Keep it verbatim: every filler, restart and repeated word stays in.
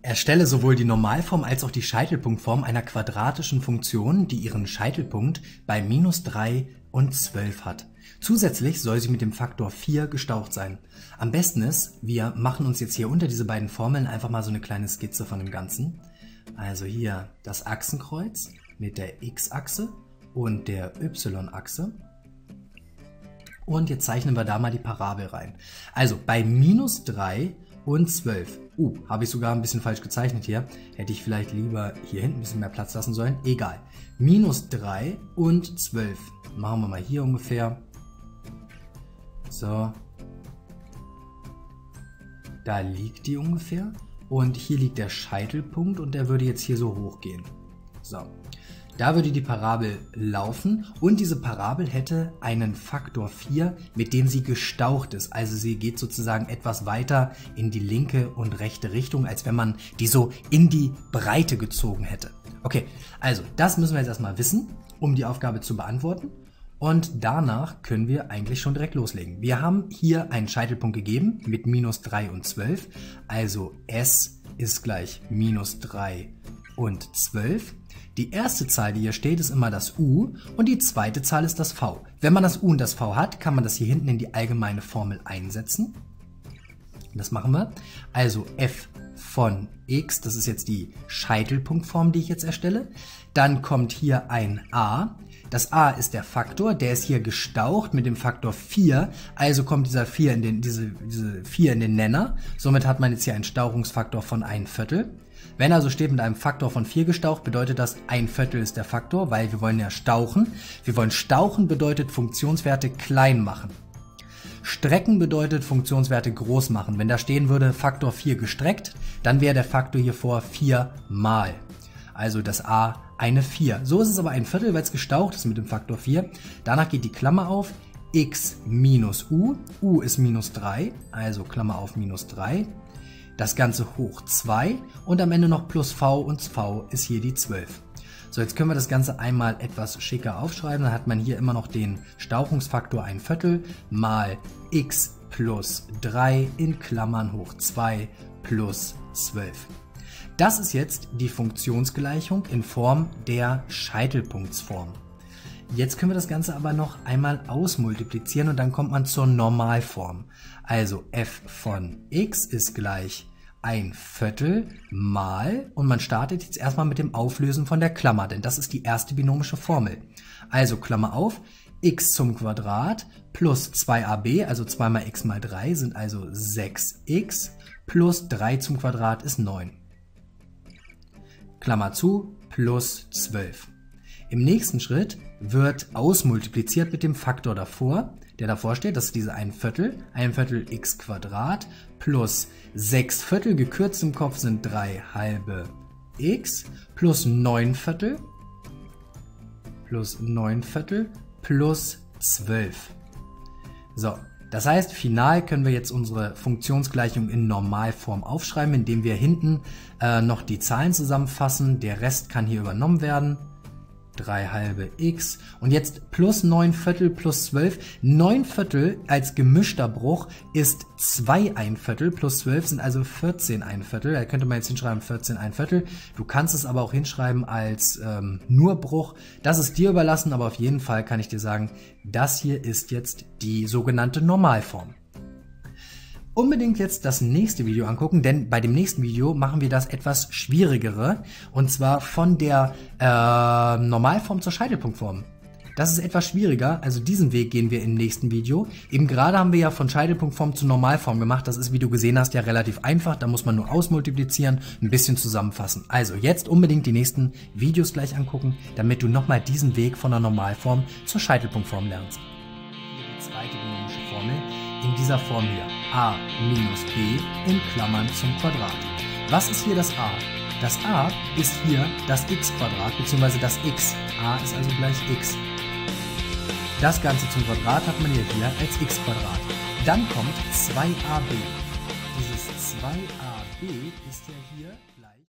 Erstelle sowohl die Normalform als auch die Scheitelpunktform einer quadratischen Funktion, die ihren Scheitelpunkt bei minus drei und zwölf hat. Zusätzlich soll sie mit dem Faktor vier gestaucht sein. Am besten ist, wir machen uns jetzt hier unter diese beiden Formeln einfach mal so eine kleine Skizze von dem Ganzen. Also hier das Achsenkreuz mit der x-Achse und der y-Achse. Und jetzt zeichnen wir da mal die Parabel rein. Also bei minus drei und zwölf. Uh, habe ich sogar ein bisschen falsch gezeichnet hier. Hätte ich vielleicht lieber hier hinten ein bisschen mehr Platz lassen sollen. Egal. minus drei und zwölf. Machen wir mal hier ungefähr. So. Da liegt die ungefähr. Und hier liegt der Scheitelpunkt und der würde jetzt hier so hoch gehen. So. Da würde die Parabel laufen und diese Parabel hätte einen Faktor vier, mit dem sie gestaucht ist. Also sie geht sozusagen etwas weiter in die linke und rechte Richtung, als wenn man die so in die Breite gezogen hätte. Okay, also das müssen wir jetzt erstmal wissen, um die Aufgabe zu beantworten. Und danach können wir eigentlich schon direkt loslegen. Wir haben hier einen Scheitelpunkt gegeben mit minus drei und zwölf. Also S ist gleich minus drei und zwölf. Die erste Zahl, die hier steht, ist immer das U und die zweite Zahl ist das V. Wenn man das U und das V hat, kann man das hier hinten in die allgemeine Formel einsetzen. Das machen wir. Also f von x, das ist jetzt die Scheitelpunktform, die ich jetzt erstelle. Dann kommt hier ein a. Das a ist der Faktor, der ist hier gestaucht mit dem Faktor vier, also kommt dieser vier in den, diese, diese vier in den Nenner. Somit hat man jetzt hier einen Stauchungsfaktor von ein Viertel. Wenn also steht mit einem Faktor von vier gestaucht, bedeutet das, ein Viertel ist der Faktor, weil wir wollen ja stauchen. Wir wollen stauchen bedeutet Funktionswerte klein machen. Strecken bedeutet Funktionswerte groß machen. Wenn da stehen würde Faktor vier gestreckt, dann wäre der Faktor hier vor vier mal. Also das a eine vier. So ist es aber ein Viertel, weil es gestaucht ist mit dem Faktor vier. Danach geht die Klammer auf, x minus u. U ist minus drei, also Klammer auf minus drei. Das Ganze hoch zwei und am Ende noch plus v und v ist hier die zwölf. So, jetzt können wir das Ganze einmal etwas schicker aufschreiben. Dann hat man hier immer noch den Stauchungsfaktor ein Viertel mal x plus drei in Klammern hoch zwei plus zwölf. Das ist jetzt die Funktionsgleichung in Form der Scheitelpunktsform. Jetzt können wir das Ganze aber noch einmal ausmultiplizieren und dann kommt man zur Normalform. Also f von x ist gleich ein Viertel mal, und man startet jetzt erstmal mit dem Auflösen von der Klammer, denn das ist die erste binomische Formel. Also Klammer auf, x zum Quadrat plus zwei a b, also zwei mal x mal drei sind also sechs x, plus drei zum Quadrat ist neun. Klammer zu, plus zwölf. Im nächsten Schritt wird ausmultipliziert mit dem Faktor davor, der davor steht, das ist diese ein Viertel, ein Viertel x Quadrat plus sechs Viertel, gekürzt im Kopf sind drei halbe x, plus neun Viertel, plus neun Viertel, plus zwölf. So, das heißt, final können wir jetzt unsere Funktionsgleichung in Normalform aufschreiben, indem wir hinten äh, noch die Zahlen zusammenfassen. Der Rest kann hier übernommen werden. drei halbe x und jetzt plus neun Viertel plus zwölf. neun Viertel als gemischter Bruch ist zwei ein Viertel plus zwölf sind also vierzehn ein Viertel. Da könnte man jetzt hinschreiben vierzehn ein Viertel. Du kannst es aber auch hinschreiben als ähm, nur Bruch. Das ist dir überlassen, aber auf jeden Fall kann ich dir sagen, das hier ist jetzt die sogenannte Normalform. Unbedingt jetzt das nächste Video angucken, denn bei dem nächsten Video machen wir das etwas schwierigere, und zwar von der äh, Normalform zur Scheitelpunktform. Das ist etwas schwieriger, also diesen Weg gehen wir im nächsten Video. Eben gerade haben wir ja von Scheitelpunktform zu Normalform gemacht, das ist, wie du gesehen hast, ja relativ einfach, da muss man nur ausmultiplizieren, ein bisschen zusammenfassen. Also jetzt unbedingt die nächsten Videos gleich angucken, damit du nochmal diesen Weg von der Normalform zur Scheitelpunktform lernst. Hier die zweite binomische Formel. In dieser Form hier, a minus b in Klammern zum Quadrat. Was ist hier das a? Das a ist hier das x-Quadrat bzw. das x. A ist also gleich x. Das Ganze zum Quadrat hat man hier, hier als x-Quadrat. Dann kommt zwei a b. Dieses zwei a b ist ja hier